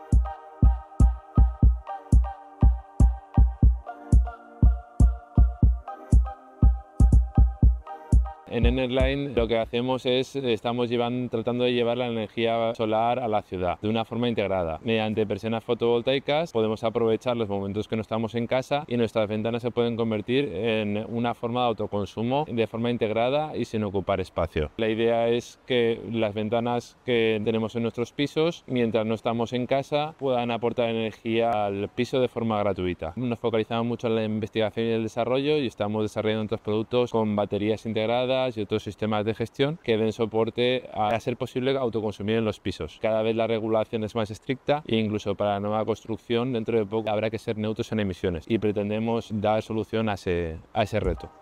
En Enerline lo que hacemos es, tratando de llevar la energía solar a la ciudad de una forma integrada. Mediante persianas fotovoltaicas podemos aprovechar los momentos que no estamos en casa y nuestras ventanas se pueden convertir en una forma de autoconsumo de forma integrada y sin ocupar espacio. La idea es que las ventanas que tenemos en nuestros pisos, mientras no estamos en casa, puedan aportar energía al piso de forma gratuita. Nos focalizamos mucho en la investigación y el desarrollo y estamos desarrollando otros productos con baterías integradas y otros sistemas de gestión que den soporte a ser posible autoconsumir en los pisos. Cada vez la regulación es más estricta e incluso para la nueva construcción dentro de poco habrá que ser neutros en emisiones y pretendemos dar solución a ese reto.